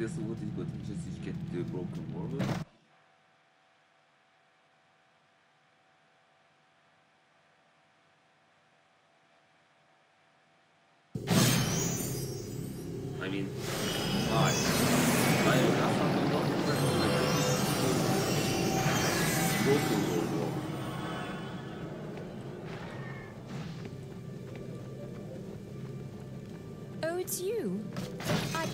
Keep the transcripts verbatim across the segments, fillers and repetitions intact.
guess what is but just to get the broken world. I mean, why? Why you have something wrong with that? Broken world. Oh, it's you. I...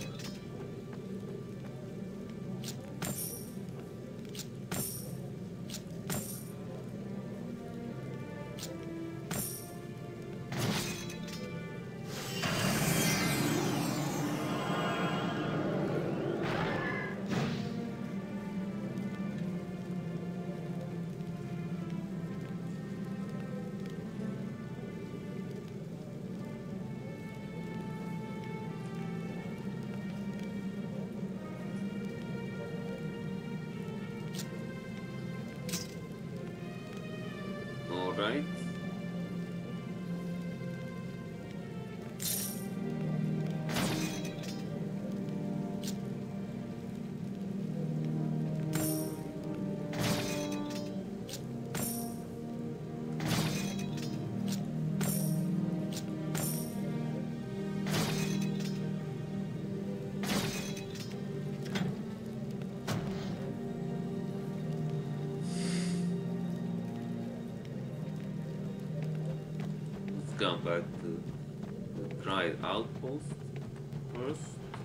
Right? Come back to the Dryad outpost first.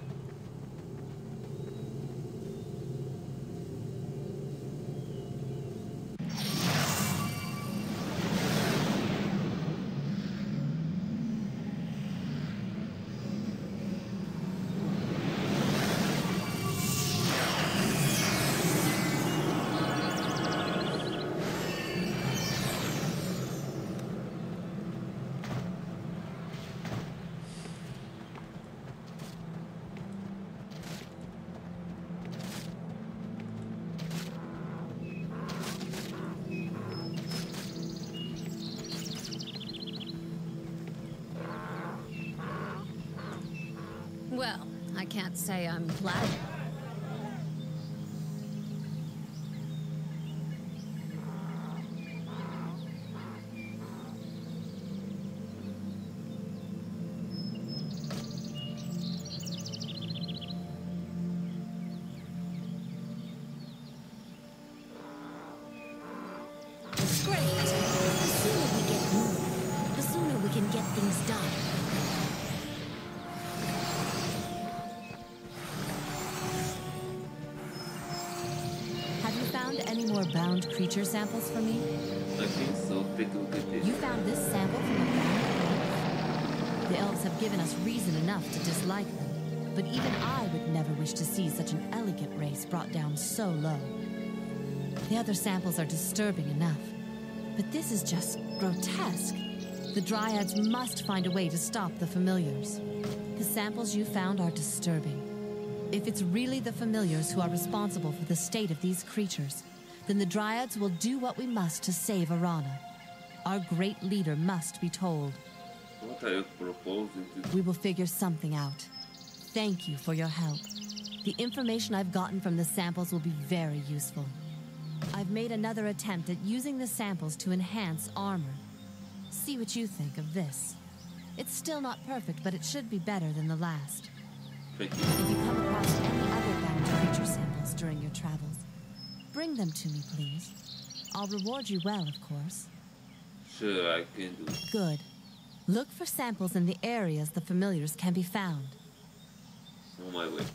Well, I can't say I'm glad. Great. The sooner we get moving, the sooner we can get things done. Any more bound creature samples for me? I think so. Take a look at this. You found this sample from a bound elf? The elves have given us reason enough to dislike them, but even I would never wish to see such an elegant race brought down so low. The other samples are disturbing enough, but this is just grotesque. The Dryads must find a way to stop the familiars. The samples you found are disturbing. If it's really the familiars who are responsible for the state of these creatures, then the Dryads will do what we must to save Arana. Our great leader must be told. What are you proposing to do? We will figure something out. Thank you for your help. The information I've gotten from the samples will be very useful. I've made another attempt at using the samples to enhance armor. See what you think of this. It's still not perfect, but it should be better than the last. Thank you. If you come across any other bound creature samples during your travels, bring them to me, please. I'll reward you well, of course. Sure, I can do it. Good. Look for samples in the areas the familiars can be found. On my way.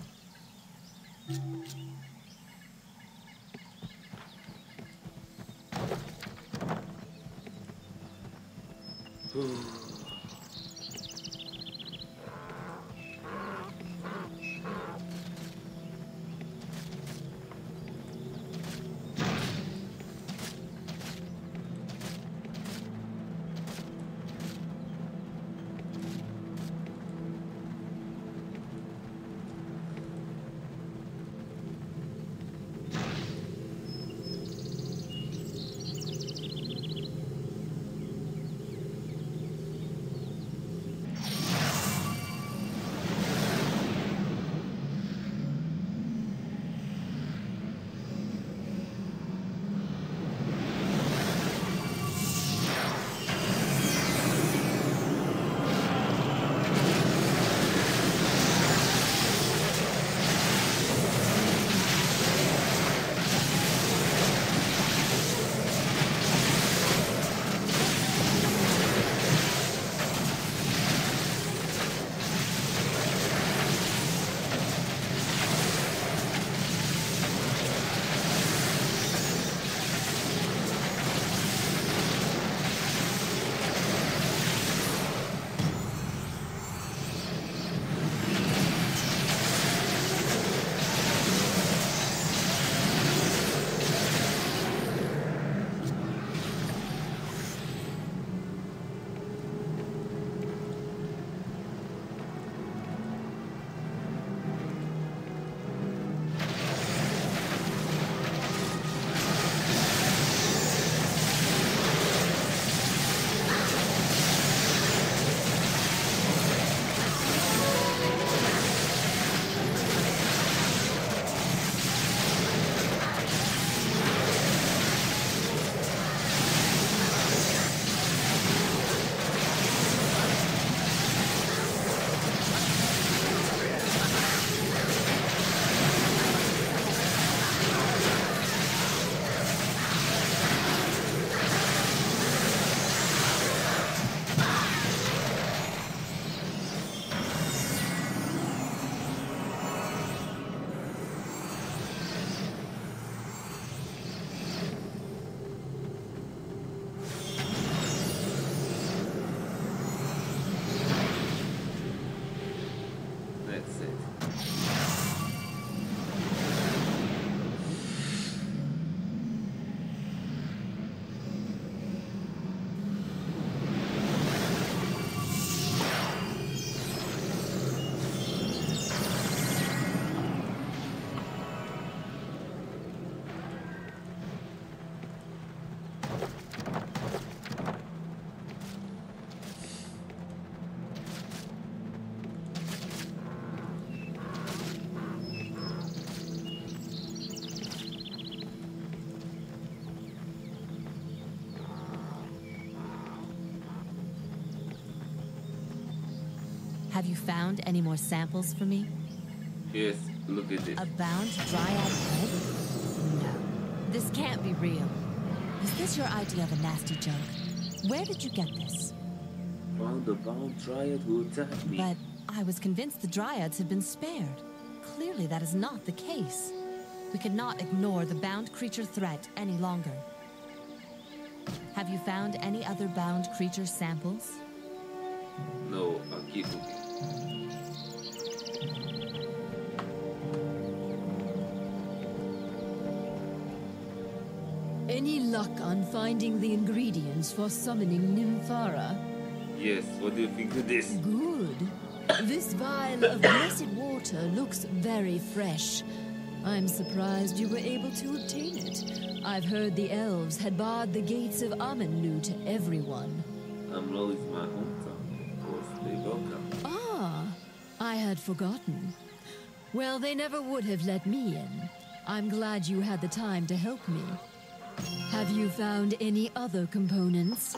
Have you found any more samples for me? Yes, look at this. A bound dryad head? No. This can't be real. Is this your idea of a nasty joke? Where did you get this? Found the bound dryad who attacked me. But I was convinced the dryads had been spared. Clearly that is not the case. We could not ignore the bound creature threat any longer. Have you found any other bound creature samples? No, I'll keep looking. Any luck on finding the ingredients for summoning Nymphara? Yes, what do you think of this? Good. This vial of blessed water looks very fresh. I'm surprised you were able to obtain it. I've heard the elves had barred the gates of Amenlu to everyone. Amlo is my hometown. Of course, they welcome. Ah, I had forgotten. Well, they never would have let me in. I'm glad you had the time to help me. Have you found any other components?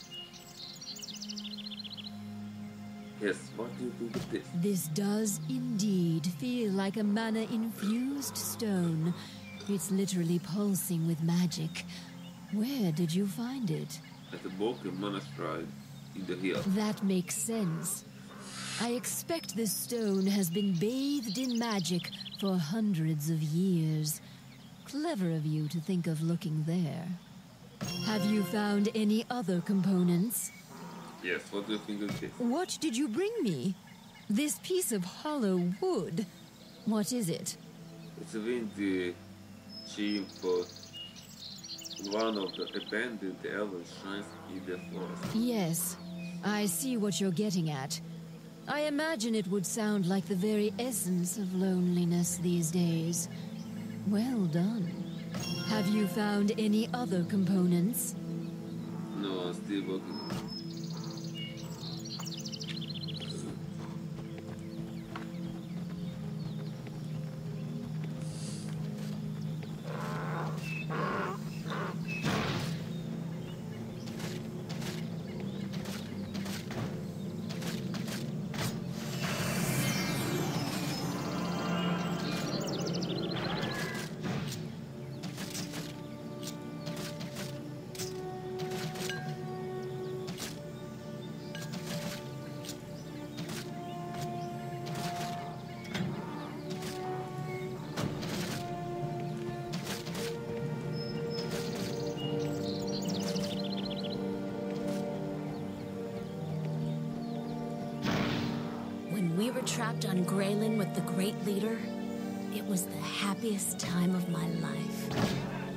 Yes, what do you think of this? This does indeed feel like a mana-infused stone. It's literally pulsing with magic. Where did you find it? At the Broken Monastery in the hill. That makes sense. I expect this stone has been bathed in magic for hundreds of years. Clever of you to think of looking there. Have you found any other components? Yes, what do you think of this? What did you bring me? This piece of hollow wood. What is it? It's a windy gem for one of the abandoned elven shrines in the forest. Yes, I see what you're getting at. I imagine it would sound like the very essence of loneliness these days. Well done. Have you found any other components? No, I'm still working. We were trapped on Graylin with the Great Leader. It was the happiest time of my life.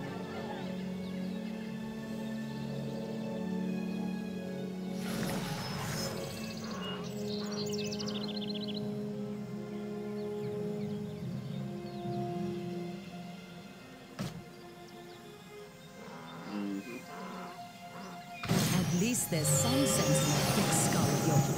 At least there's some sense in that thick skull of yours.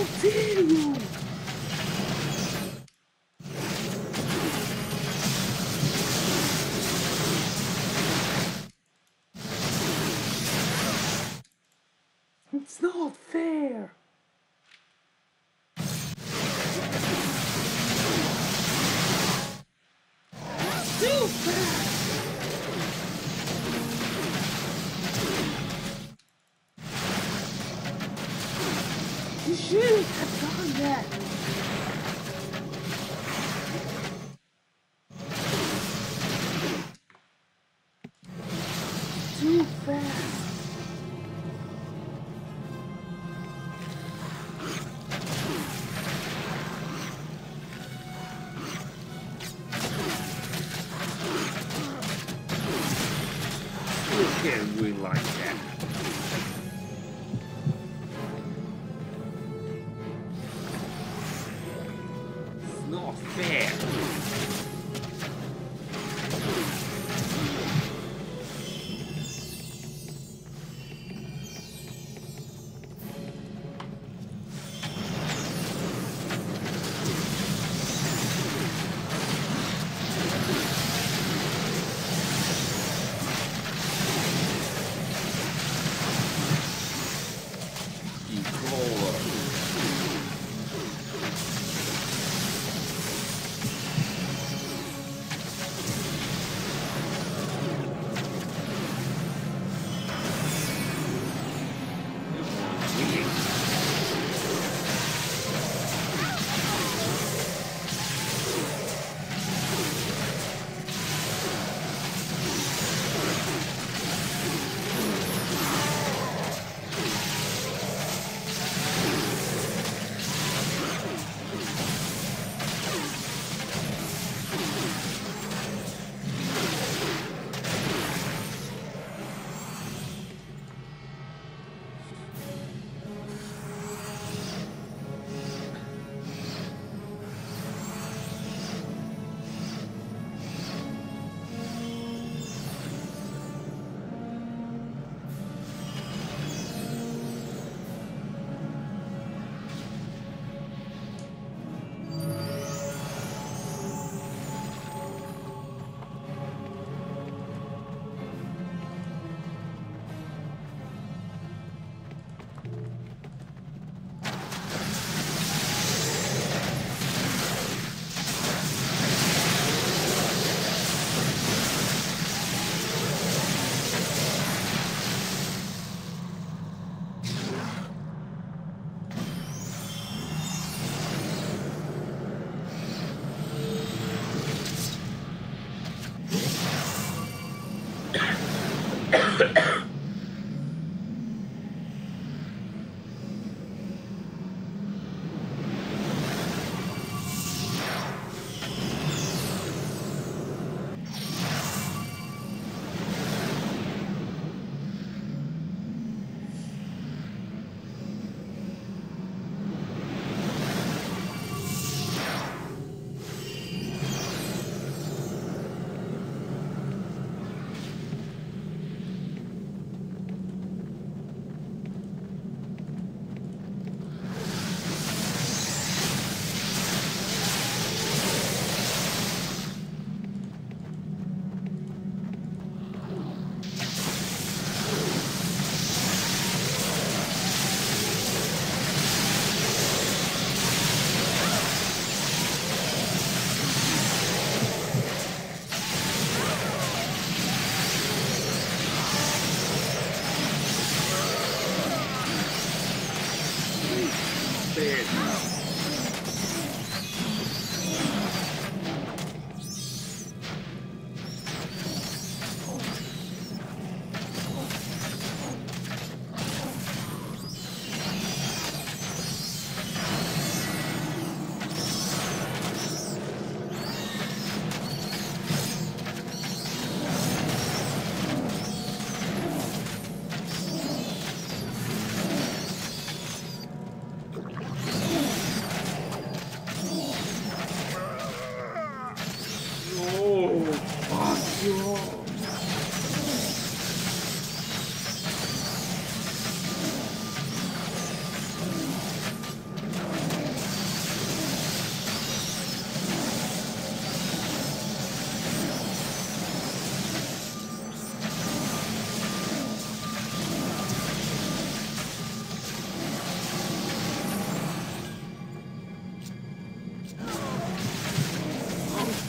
dare you! It's not fair! Too fast! You shouldn't have done that! Too fast! You can't win like that. It's not fair.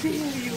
kill you!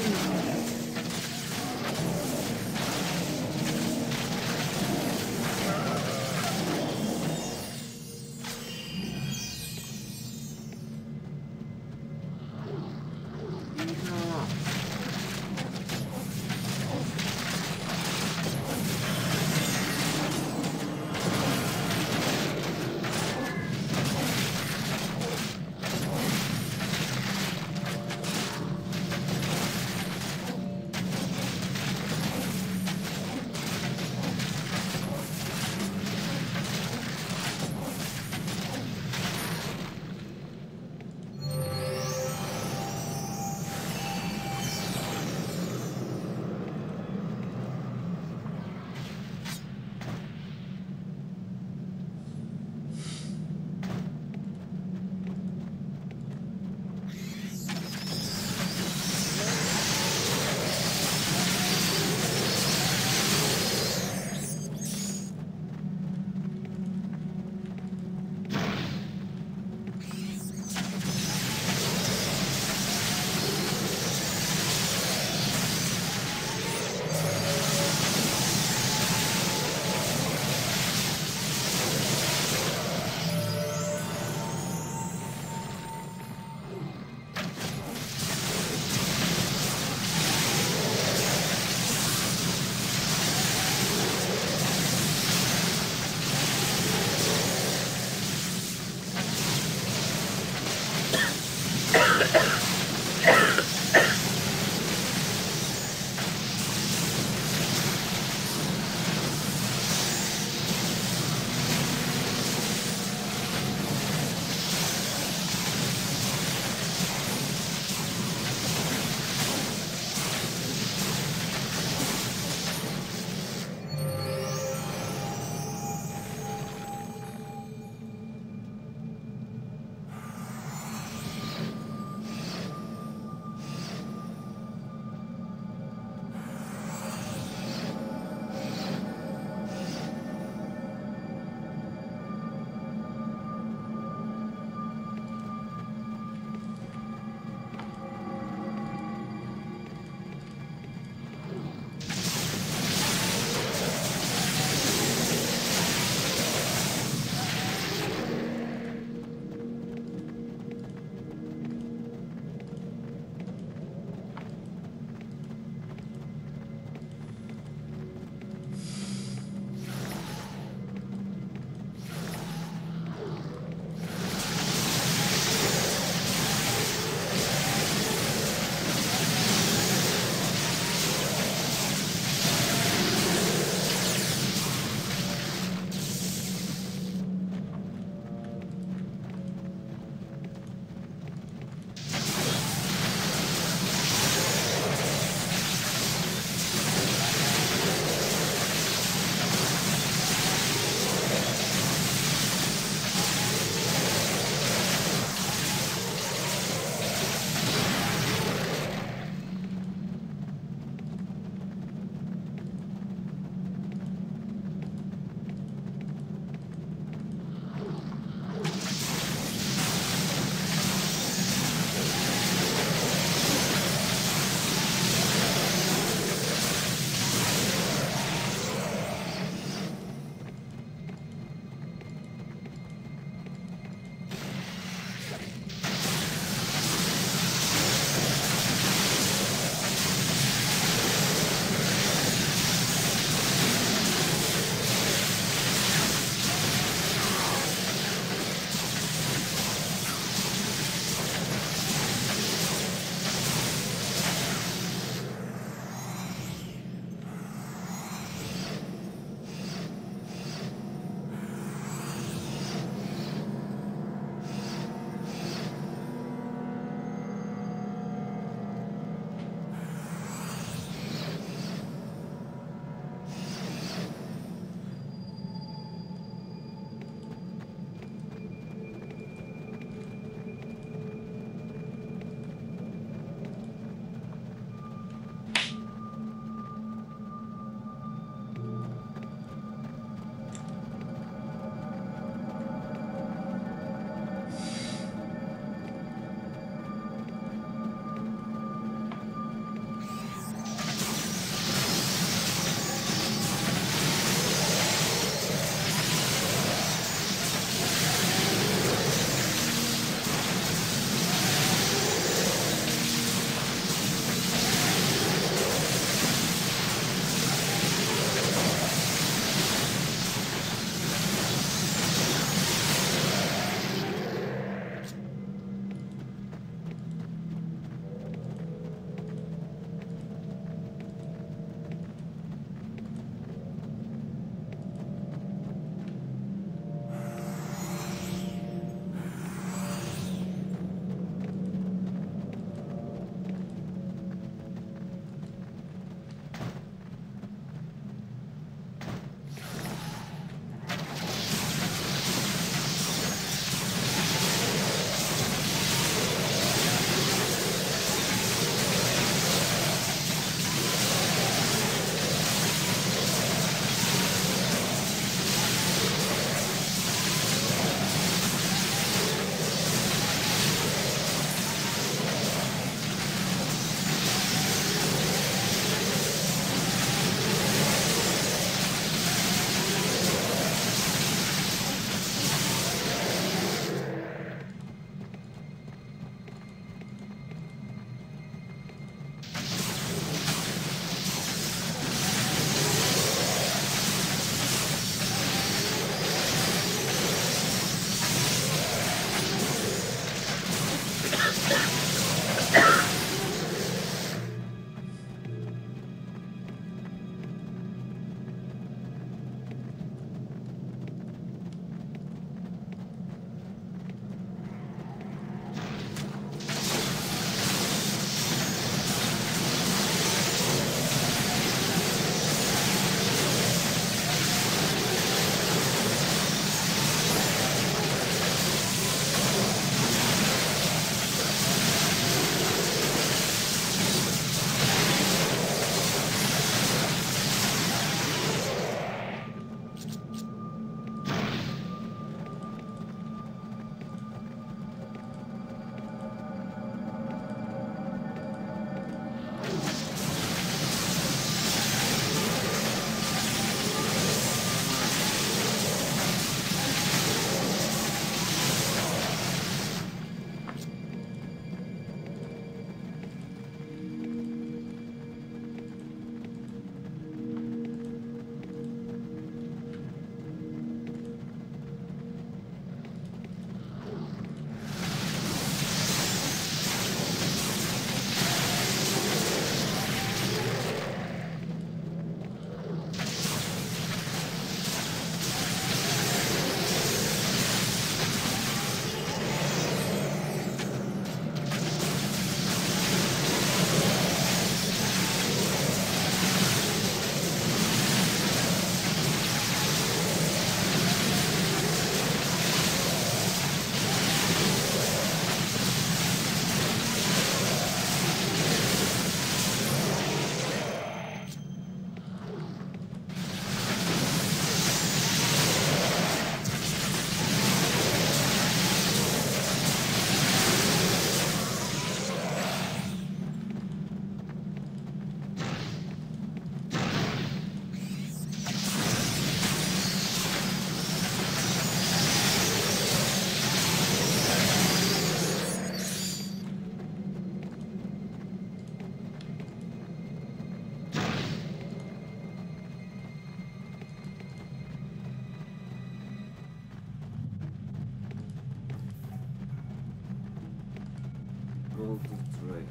go to trade.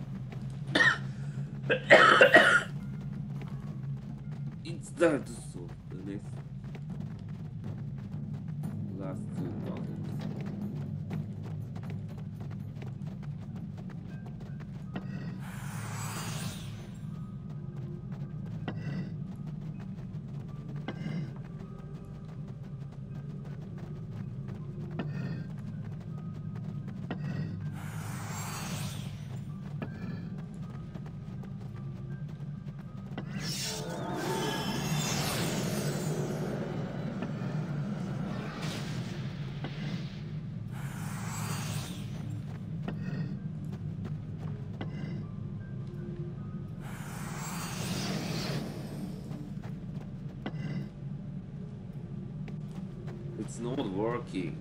It's time to solve the next last two puzzles. It's not working.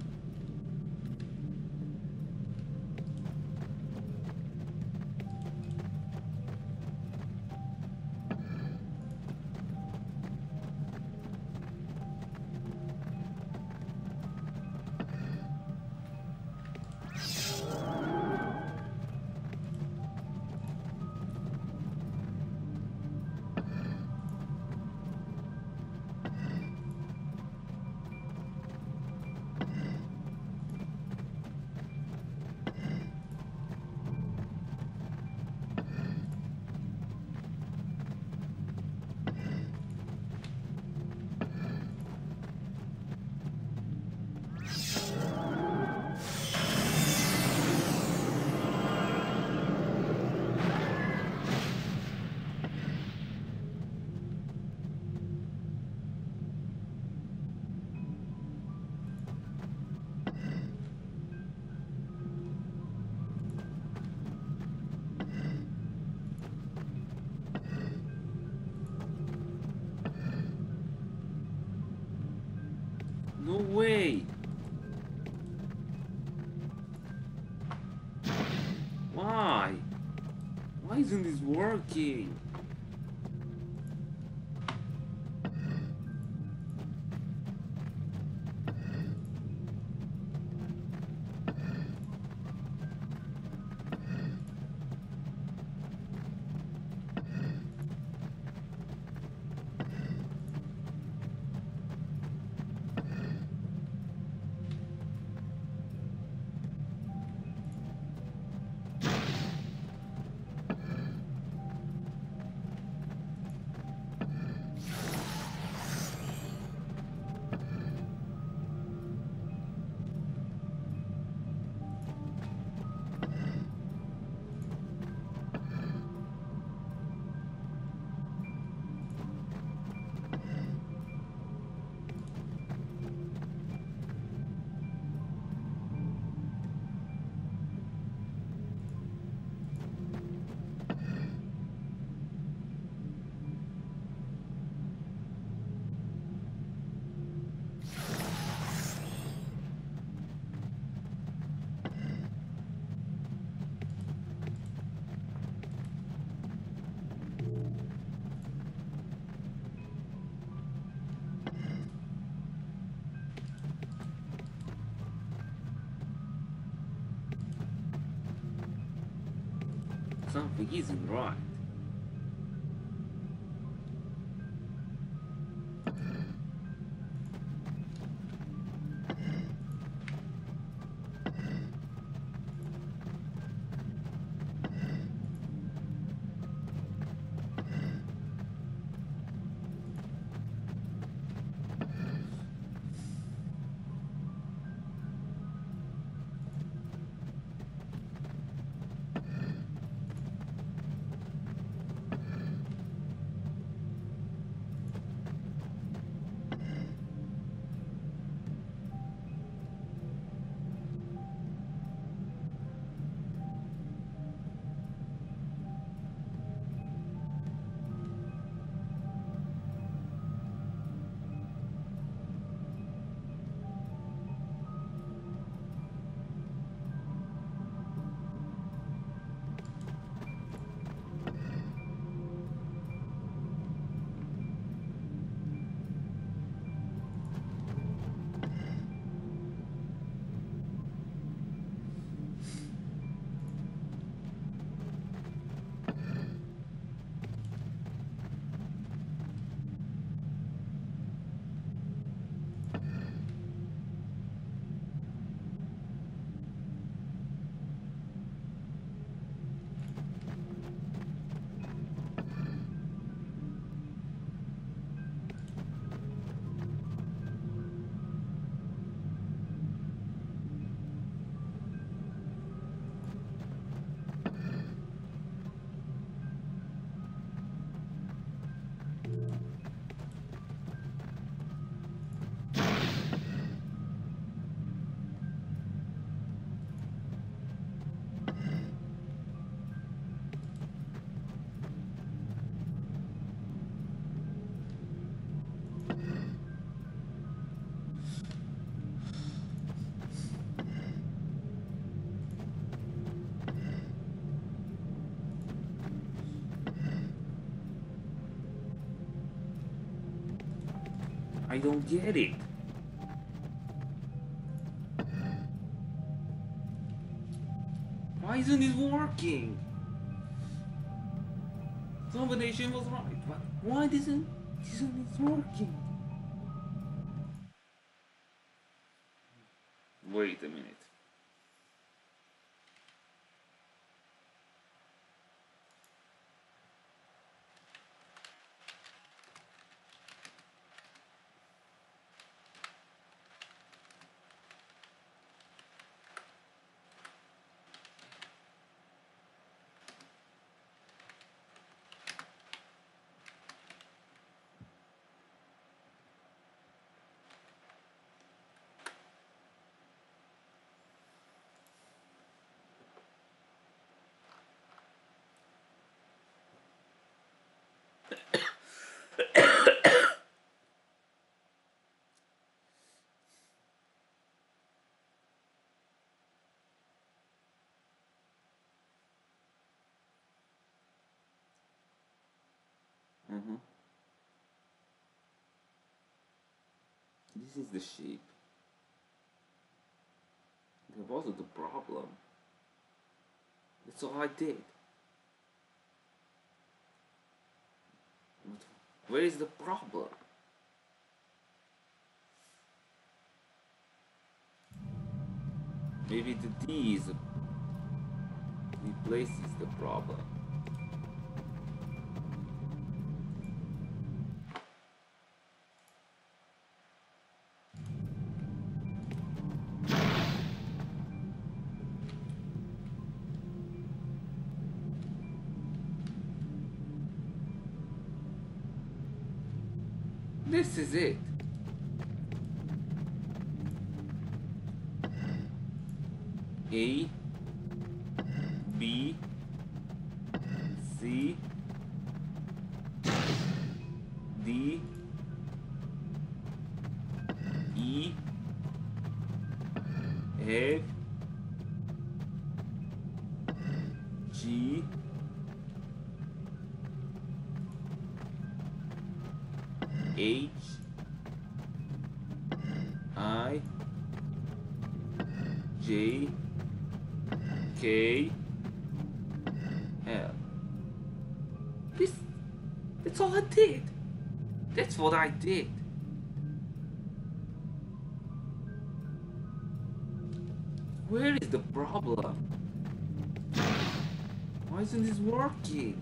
No way! Why? Why isn't this working? Something isn't right. I don't get it. Why isn't it working? Combination was right, but why isn't isn't it working? Wait a minute. Mm-hmm. This is the shape. That wasn't the problem. That's all I did. But where is the problem? Maybe the D is replaces the problem. This is it. A, B, C, D, E, F, G, H, I, J, K, L. This, that's all I did. That's what I did. Where is the problem? Why isn't this working?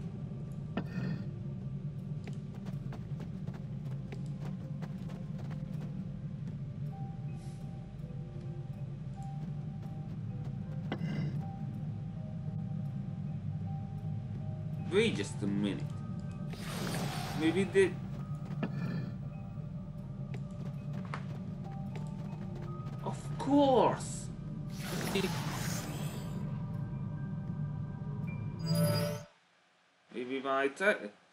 Wait just a minute. Maybe the... Of course! Maybe my time...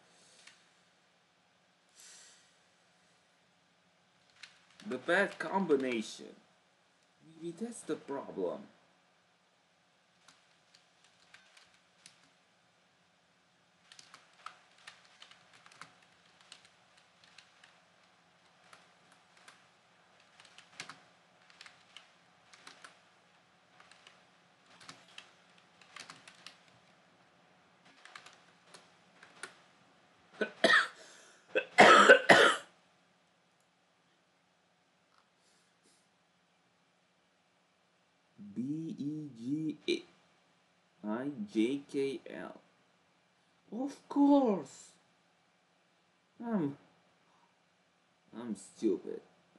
The bad combination. Maybe that's the problem. B E G I J K L. Of course. I'm I'm stupid.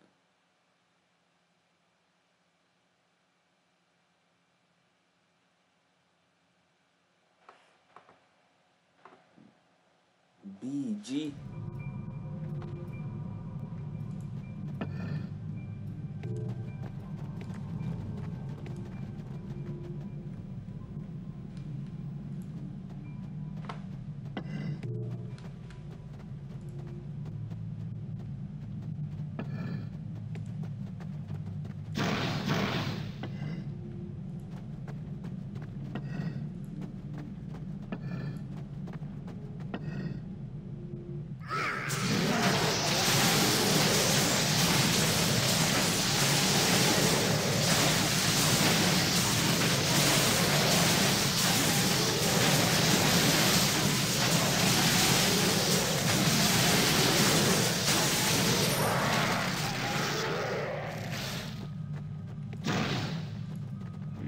B G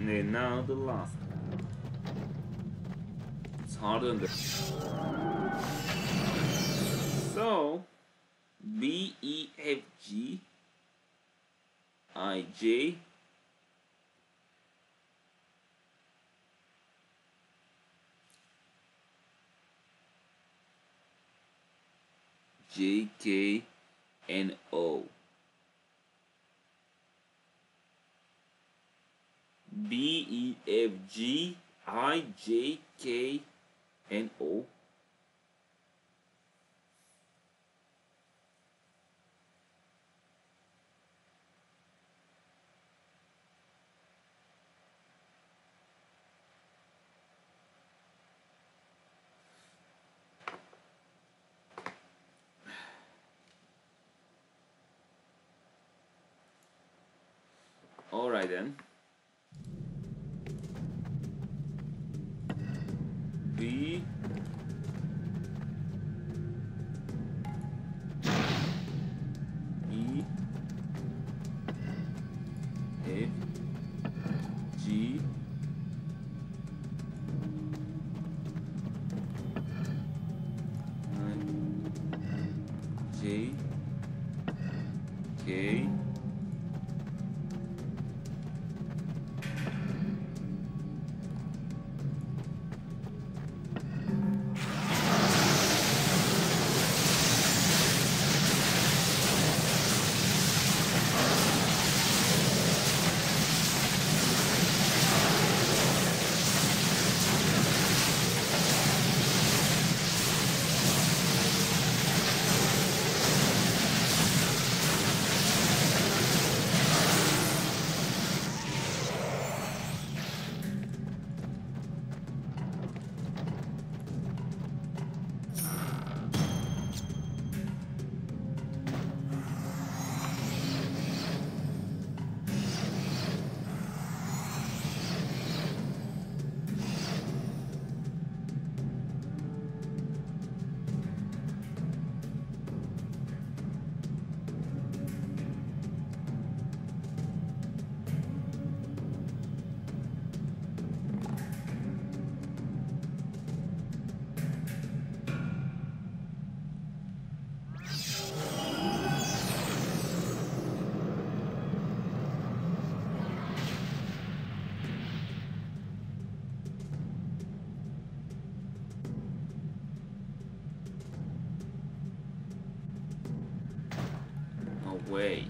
And now the last one. It's harder than the... So, B, E, F, G, I, J, J, K, and O. B, E, F, G, I, J, K, and O. All right then. B, E, F, G, I, J, K, away.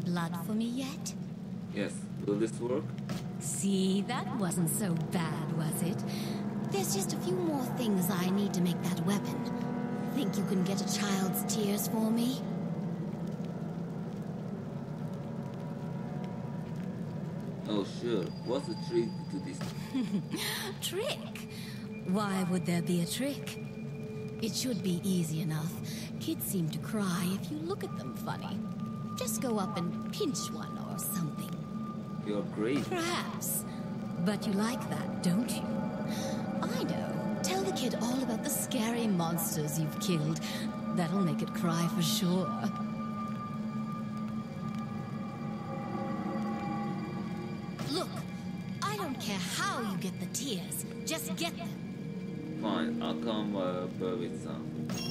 blood for me yet? Yes, will this work? See, that wasn't so bad, was it? There's just a few more things I need to make that weapon. Think you can get a child's tears for me? Oh sure, what's the trick to this? Trick? Why would there be a trick? It should be easy enough. Kids seem to cry if you look at them funny. Just go up and pinch one or something. You're great. Perhaps. But you like that, don't you? I know. Tell the kid all about the scary monsters you've killed. That'll make it cry for sure. Look, I don't care how you get the tears. Just get them. Fine, I'll come uh, with some.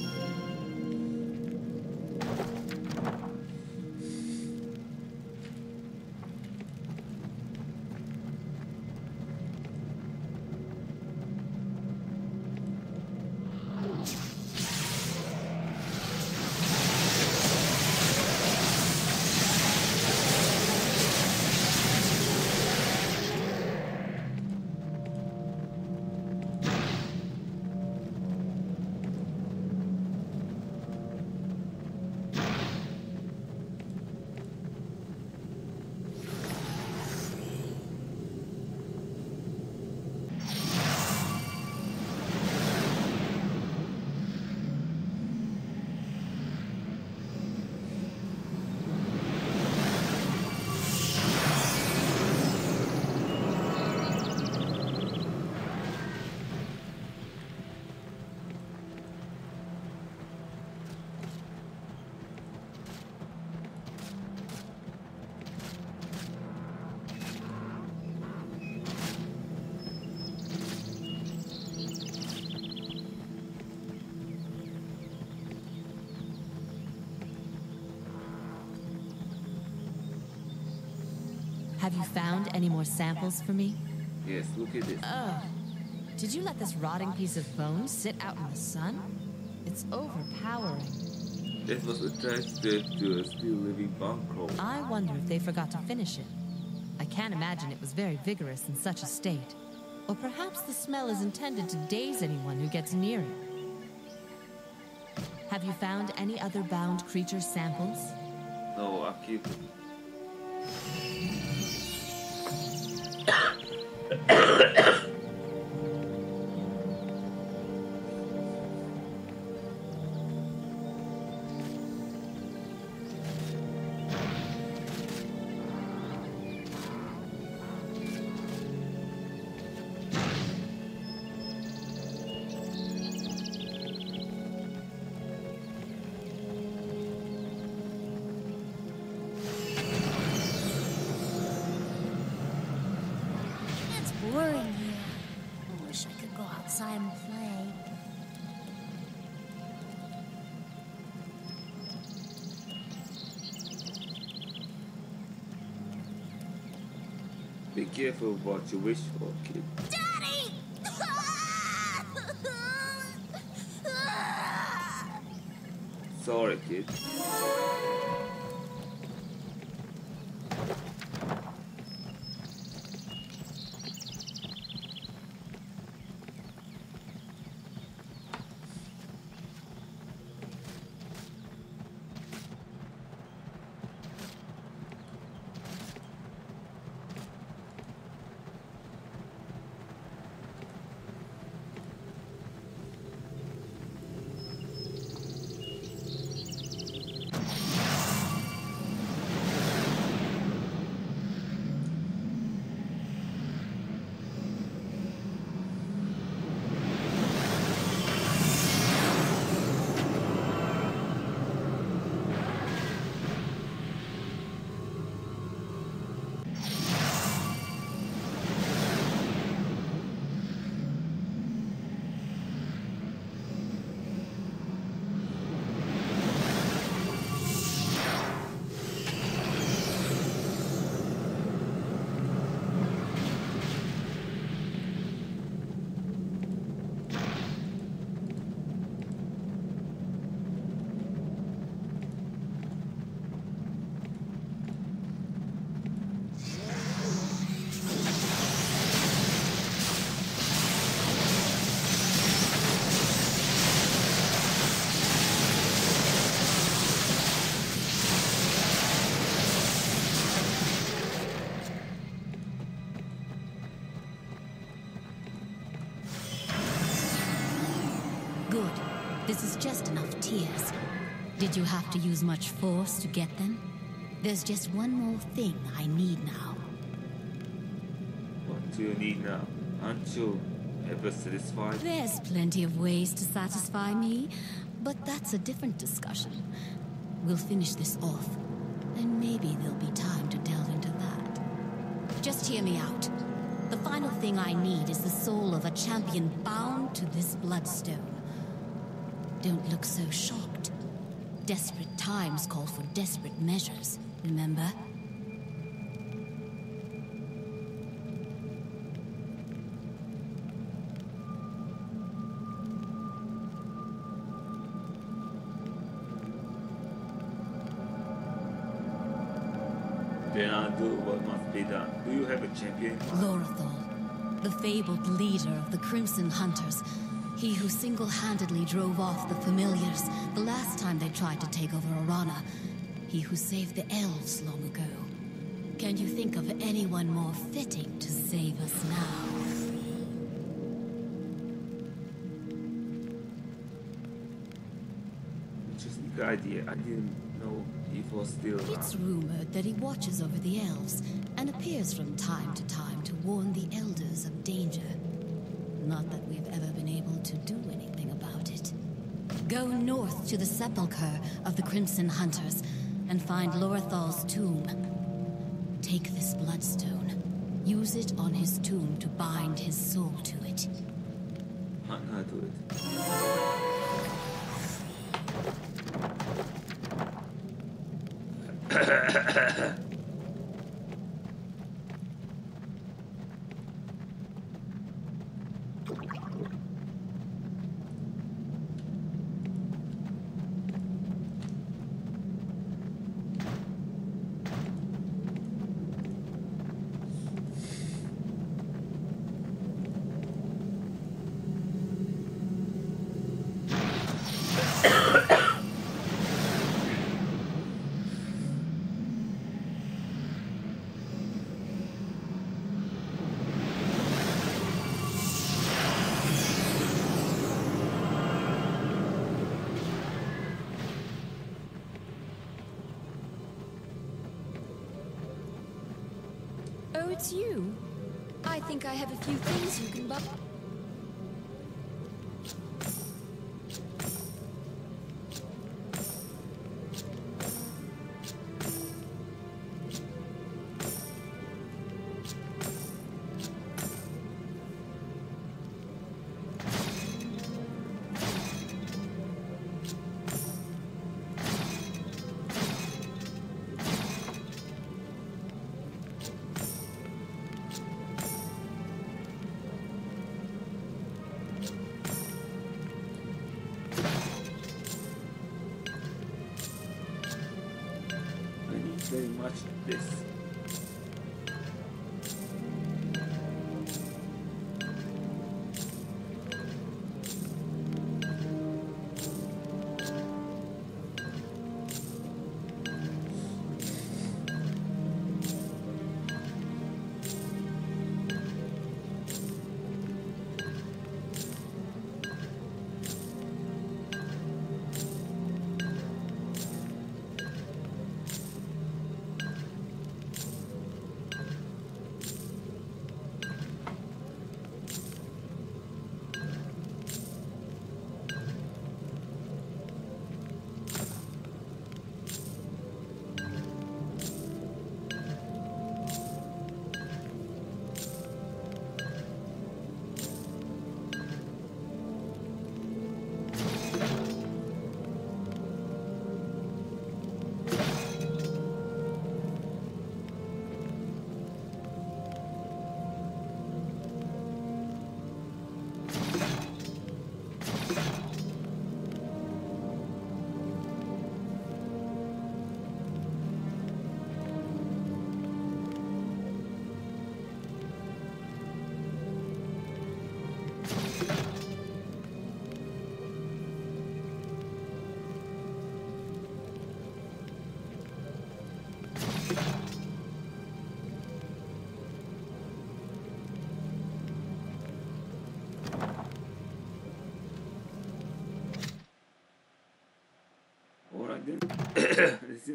Have you found any more samples for me? Yes, look at this. Ugh. Did you let this rotting piece of bone sit out in the sun? It's overpowering. It was attached to a still living bunghole. I wonder if they forgot to finish it. I can't imagine it was very vigorous in such a state. Or perhaps the smell is intended to daze anyone who gets near it. Have you found any other bound creature samples? No, I'll keep it. Boring here. I wish I could go outside and play. Be careful what you wish for, kid. Daddy! Sorry, kid. This is just enough tears. Did you have to use much force to get them? There's just one more thing I need now. What do you need now? Aren't you ever satisfied? There's plenty of ways to satisfy me, but that's a different discussion. We'll finish this off, and maybe there'll be time to delve into that. Just hear me out. The final thing I need is the soul of a champion bound to this bloodstone. Don't look so shocked. Desperate times call for desperate measures, remember? Then I'll do what must be done. Do you have a champion? Lorathol, the fabled leader of the Crimson Hunters. He who single-handedly drove off the Familiars the last time they tried to take over Arana. He who saved the elves long ago. Can you think of anyone more fitting to save us now? Interesting idea. I didn't know he was still around. It's rumored that he watches over the elves and appears from time to time to warn the elders of danger. Not that we've ever been able to do anything about it. Go north to the sepulchre of the Crimson Hunters and find Lorathal's tomb. Take this bloodstone. Use it on his tomb to bind his soul to it. I'm gonna do it. Oh, it's you. I think I have a few things you can buy. Very much this.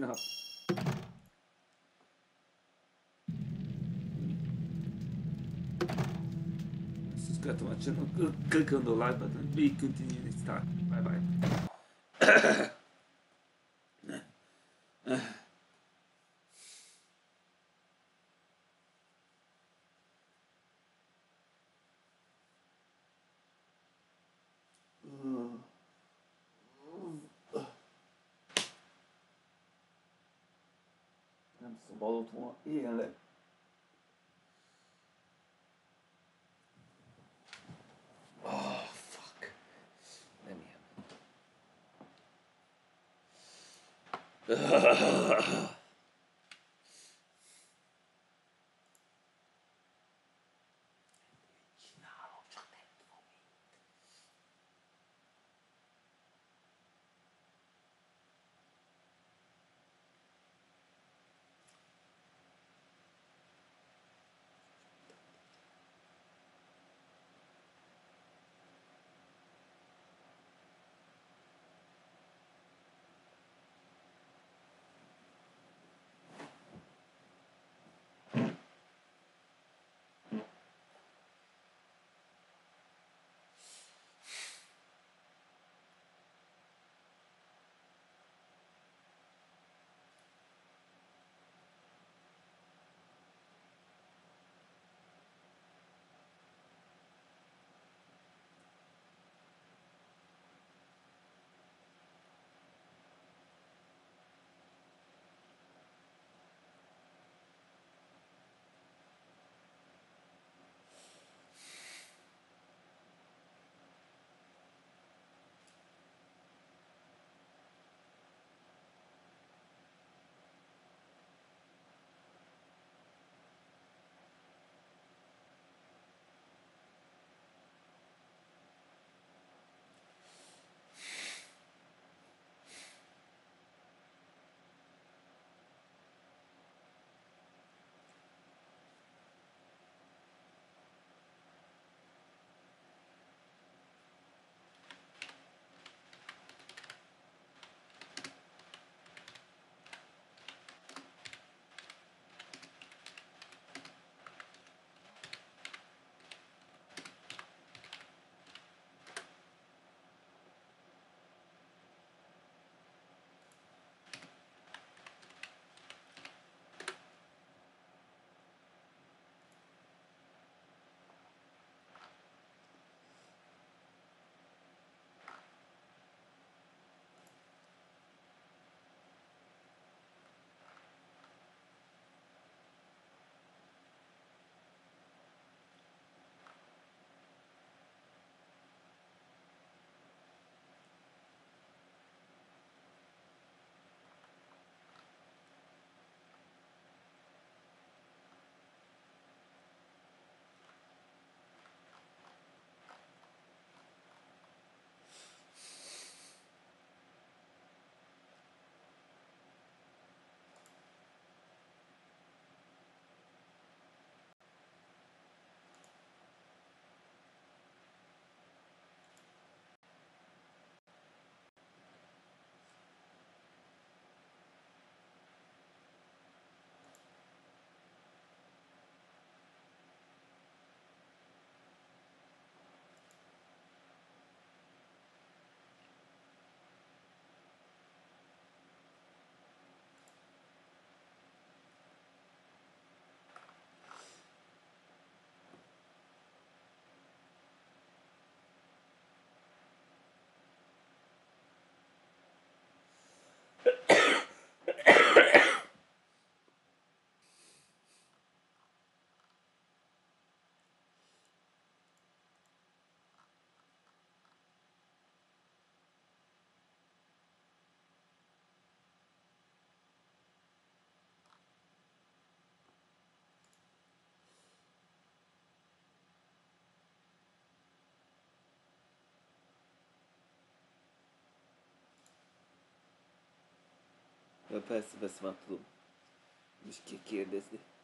Não. Esses caras estão atirando, clicando lá, batendo bem cantinho. Tá, vai, vai. I'm så bara två elä. Oh, fuck. Let me have it. Jag passar besvart då. Du ska kira det.